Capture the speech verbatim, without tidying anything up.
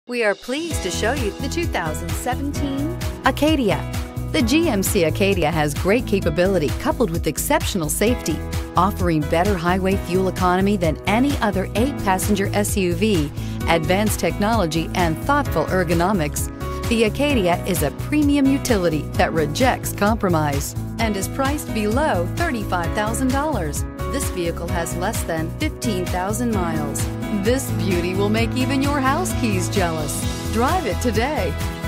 We are pleased to show you the two thousand seventeen Acadia. The G M C Acadia has great capability coupled with exceptional safety, offering better highway fuel economy than any other eight-passenger S U V, advanced technology, and thoughtful ergonomics. The Acadia is a premium utility that rejects compromise and is priced below thirty-five thousand dollars. This vehicle has less than fifteen thousand miles. This beauty will make even your house keys jealous. Drive it today.